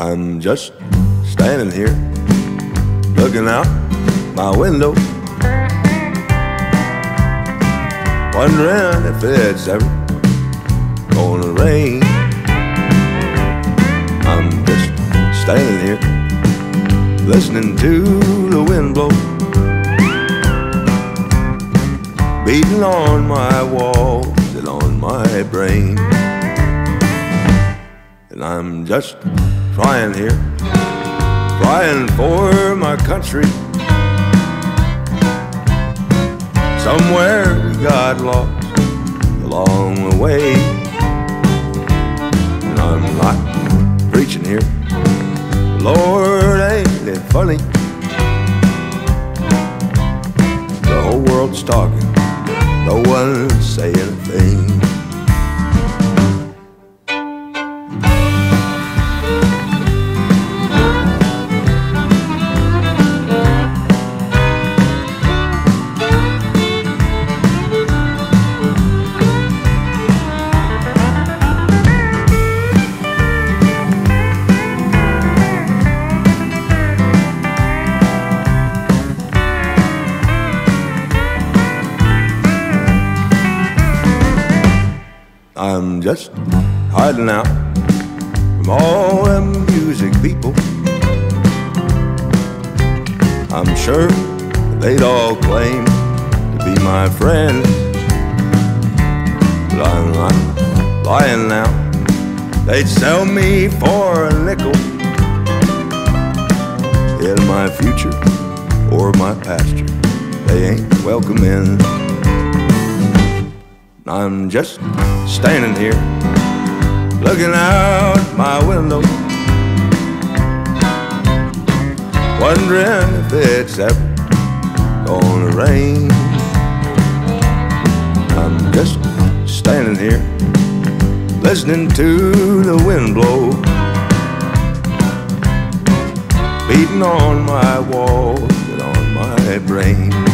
I'm just standing here, looking out my window, wondering if it's ever gonna rain. I'm just standing here, listening to the wind blow, beating on my walls and on my brain. And I'm just trying here, trying for my country. Somewhere we got lost along the way. And I'm not preaching here, Lord, ain't it funny? The whole world's talking, no one's saying a thing. I'm just hiding out from all them music people. I'm sure they'd all claim to be my friends, but I'm not lying now. They'd sell me for a nickel in my future or my pasture. They ain't welcome in. I'm just standing here, looking out my window, wondering if it's ever gonna rain. I'm just standing here, listening to the wind blow, beating on my walls and on my brain.